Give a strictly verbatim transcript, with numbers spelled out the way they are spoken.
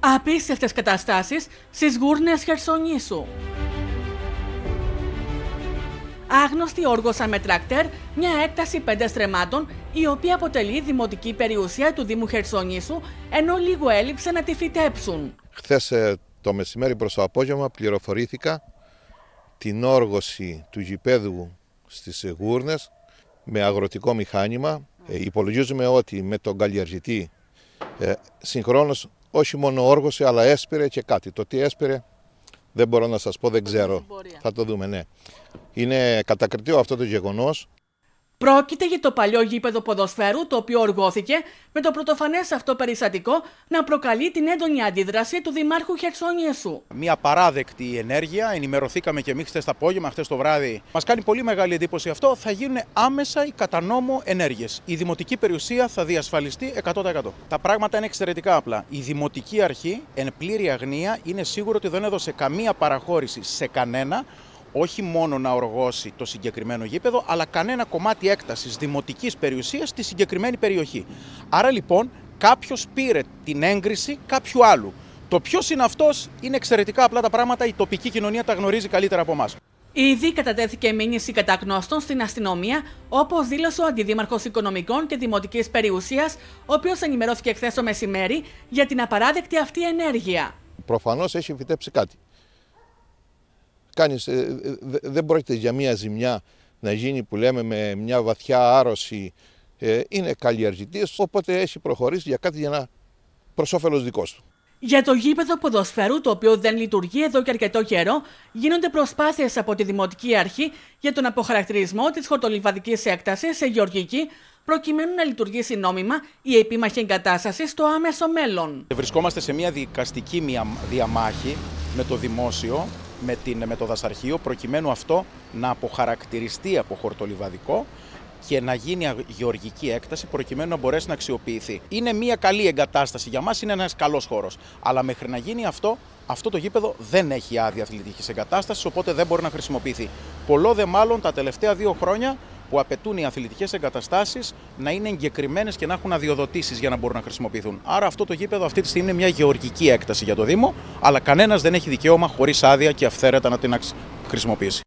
Απίστευτες καταστάσεις στις γούρνες Χερσονήσου. Άγνωστοι όργωσαν με τρακτέρ μια έκταση πέντε στρεμμάτων, η οποία αποτελεί δημοτική περιουσία του Δήμου Χερσονήσου, ενώ λίγο έλειψε να τη φυτέψουν. Χθες το μεσημέρι προς το απόγευμα πληροφορήθηκα την όργωση του γηπέδου στις γούρνες με αγροτικό μηχάνημα. Ε, υπολογίζουμε ότι με τον καλλιεργητή ε, συγχρόνως όχι μόνο όργωσε, αλλά έσπηρε και κάτι. Το τι έσπηρε δεν μπορώ να σας πω, δεν ξέρω. Θα το δούμε, ναι. Είναι κατακριτέο αυτό το γεγονός. Πρόκειται για το παλιό γήπεδο ποδοσφαίρου, το οποίο οργώθηκε με το πρωτοφανές αυτό περιστατικό να προκαλεί την έντονη αντίδραση του Δημάρχου Χερσονήσου. Μια παράδεκτη ενέργεια, ενημερωθήκαμε και εμείς χθες το απόγευμα, χθες το βράδυ. Μας κάνει πολύ μεγάλη εντύπωση αυτό. Θα γίνουν άμεσα οι κατά νόμο ενέργειες. Η δημοτική περιουσία θα διασφαλιστεί εκατό τοις εκατό. Τα πράγματα είναι εξαιρετικά απλά. Η δημοτική αρχή, εν πλήρη αγνία, είναι σίγουρο ότι δεν έδωσε καμία παραχώρηση σε κανένα. Όχι μόνο να οργώσει το συγκεκριμένο γήπεδο, αλλά κανένα κομμάτι έκτασης δημοτικής περιουσίας στη συγκεκριμένη περιοχή. Άρα λοιπόν κάποιος πήρε την έγκριση κάποιου άλλου. Το ποιος είναι αυτός είναι εξαιρετικά απλά τα πράγματα, η τοπική κοινωνία τα γνωρίζει καλύτερα από εμάς. Ήδη κατατέθηκε μήνυση κατά γνώστων στην αστυνομία, όπως δήλωσε ο Αντιδήμαρχος Οικονομικών και Δημοτικής Περιουσίας, ο οποίος ενημερώθηκε χθες το μεσημέρι για την απαράδεκτη αυτή ενέργεια. Προφανώς έχει φυτέψει κάτι. Κάνεις, ε, δε, δεν πρόκειται για μια ζημιά να γίνει που λέμε με μια βαθιά άρρωση. Ε, είναι καλλιεργητής, οπότε έχει προχωρήσει για κάτι για να προς όφελος δικός του. Για το γήπεδο ποδοσφαίρου, το οποίο δεν λειτουργεί εδώ και αρκετό καιρό, γίνονται προσπάθειες από τη Δημοτική Αρχή για τον αποχαρακτηρισμό της χορτολιβαδικής έκτασης σε γεωργική, προκειμένου να λειτουργήσει νόμιμα η επίμαχη εγκατάσταση στο άμεσο μέλλον. Βρισκόμαστε σε μια δικαστική διαμάχη με το δημόσιο, με, την, με το δασαρχείο, προκειμένου αυτό να αποχαρακτηριστεί από χορτολιβαδικό και να γίνει γεωργική έκταση, προκειμένου να μπορέσει να αξιοποιηθεί. Είναι μια καλή εγκατάσταση για μας, είναι ένας καλός χώρος. Αλλά μέχρι να γίνει αυτό, αυτό το γήπεδο δεν έχει άδεια αθλητικής εγκατάστασης, οπότε δεν μπορεί να χρησιμοποιηθεί. Πολλό δε μάλλον τα τελευταία δύο χρόνια που απαιτούν οι αθλητικές εγκαταστάσεις να είναι εγκεκριμένες και να έχουν αδειοδοτήσεις για να μπορούν να χρησιμοποιηθούν. Άρα αυτό το γήπεδο αυτή τη στιγμή είναι μια γεωργική έκταση για το Δήμο, αλλά κανένας δεν έχει δικαίωμα χωρίς άδεια και αυθαίρετα να την χρησιμοποιήσει.